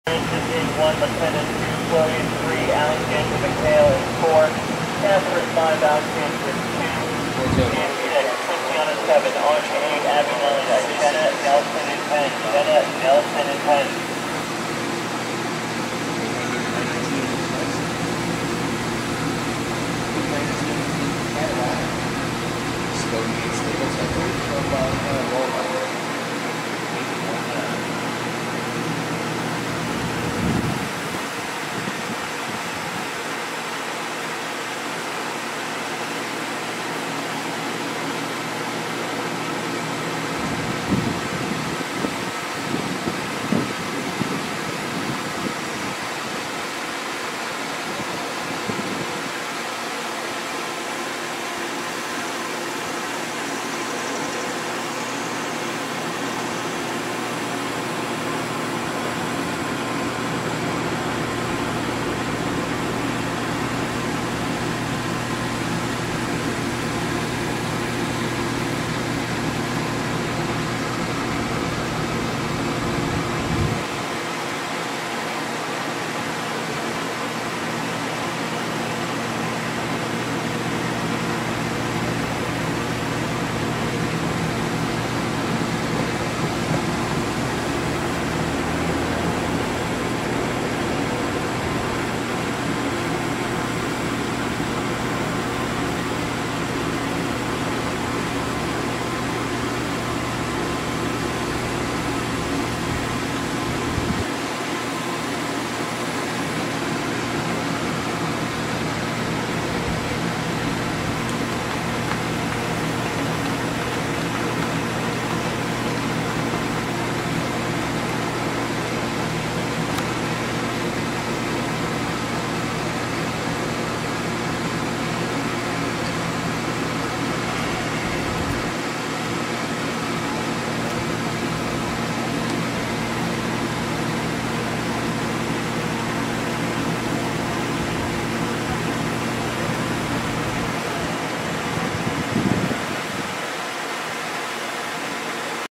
is 1, Lieutenant 2, Chloe is 3, Alexander McHale is 4, Casper is 5, Alexander is 2, and 6, Christiana 7, Audrey 8, Abby 9, Jenna Nelson is 10, Jenna Nelson is 10.